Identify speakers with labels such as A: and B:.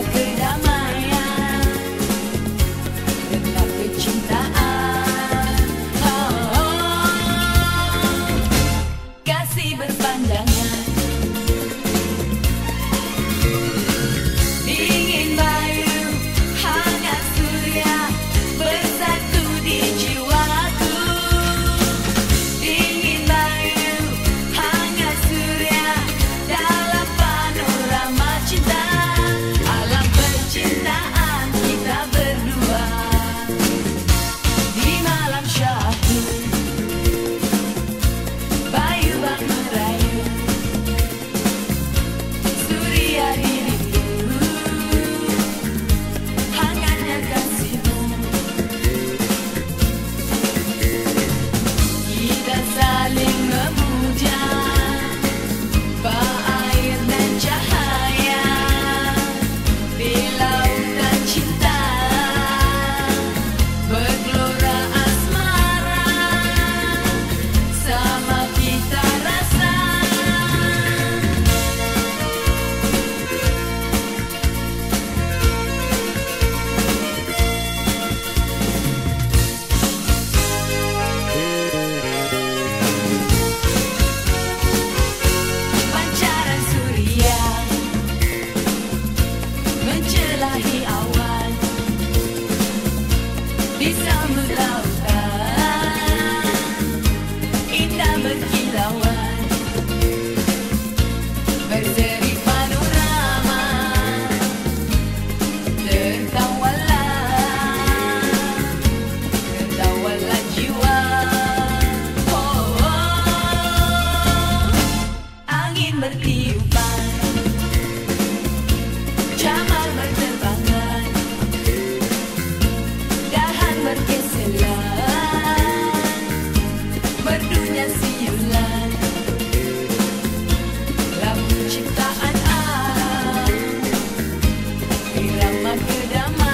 A: kedamaian, gelap kecintaan. Kasih berpanjangan, dingin bayu, hangat surya, bersatu di jiwaku. Dingin bayu, hangat surya, dalam panorama cinta, alam percintaan kita berdua. Di malam syahdu, bayu bak merayu, surya dirimu, hangatnya kasihmu. Kita saling memuja, air dan cahaya di lautan cinta, bergelora asmara, sama kita rasa. Pancaran surya mencelahi awan, di samud lautan indah berkilauan, berseri panorama, tertawalah jiwa. Angin bertiupan, jamal berterbangan, dahan bergeselan, merdunya siulan, lagu ciptaan irama kedamaian.